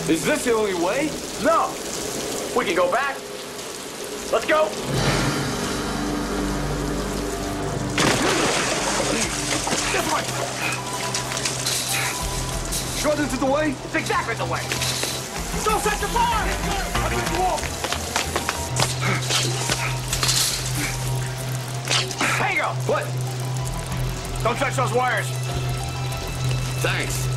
Is this the only way? No. We can go back. Let's go. This way. Sure this is the way? It's exactly the way. Don't set the fire! I'll do the wall. Tango! What? Don't touch those wires. Thanks.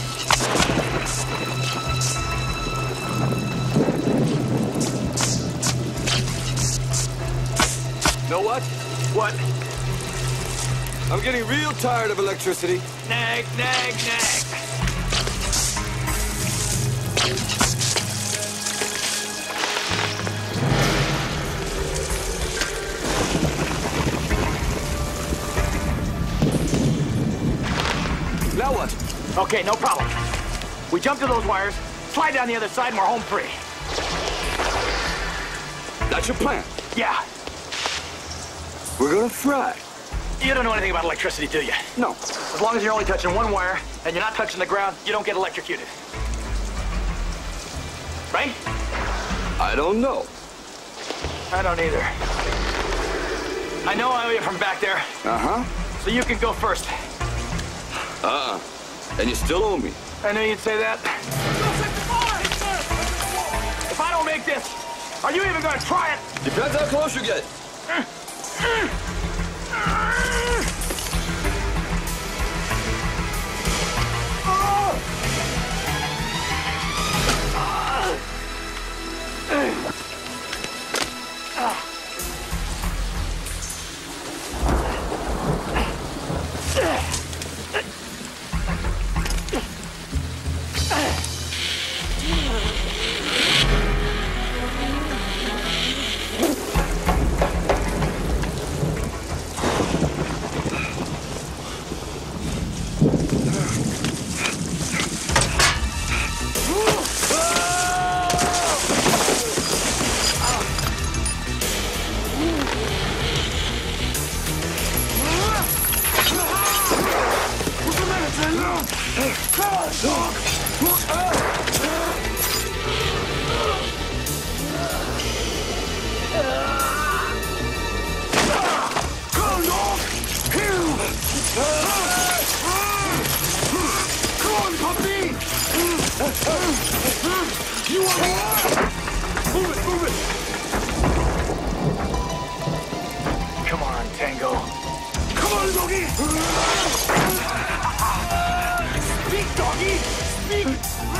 Know what? What? I'm getting real tired of electricity. Nag, nag, nag. Now what? Okay, no problem. We jump to those wires, slide down the other side, and we're home free. That's your plan? Yeah. We're gonna fry. You don't know anything about electricity, do you? No. As long as you're only touching one wire, and you're not touching the ground, you don't get electrocuted. Right? I don't know. I don't either. I know I owe you from back there. Uh-huh. So you can go first. And you still owe me. I knew you'd say that. If I don't make this, are you even gonna try it? Depends how close you get. Come on, Tango. Come on, doggy! Speak, doggy! Speak!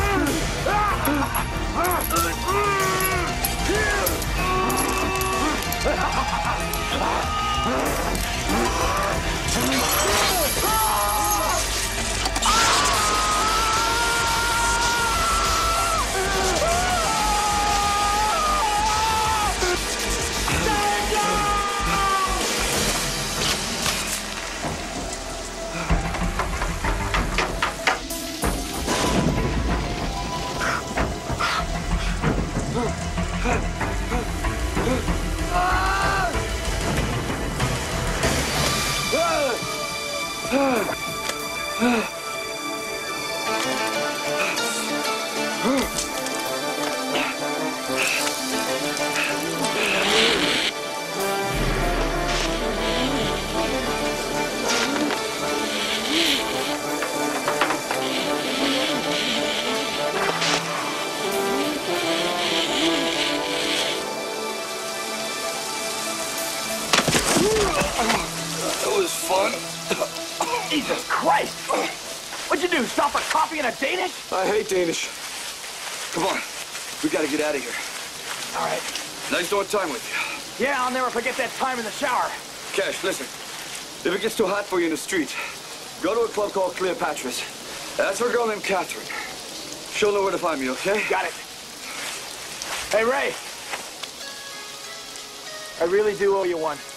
That was fun. Jesus Christ! What'd you do, stop for coffee and a Danish? I hate Danish. Come on. We gotta get out of here. All right. Nice doing time with you. Yeah, I'll never forget that time in the shower. Cash, listen. If it gets too hot for you in the street, go to a club called Cleopatra's. Ask for a girl named Catherine. She'll know where to find me, okay? Got it. Hey, Ray. I really do owe you one.